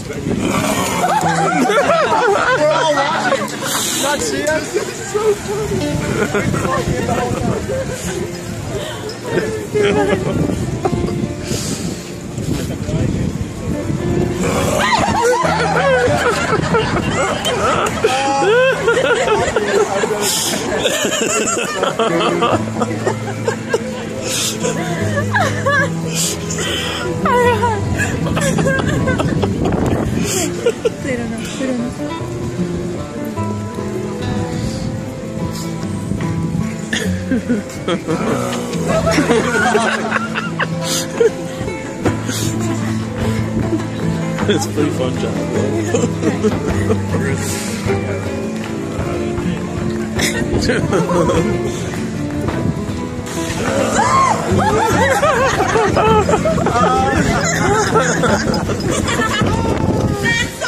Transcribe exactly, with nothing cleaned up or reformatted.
expecting. We're all watching. Not see us. This is so funny. We've been watching it the whole They don't know. They don't know. It's a pretty fun job, bro.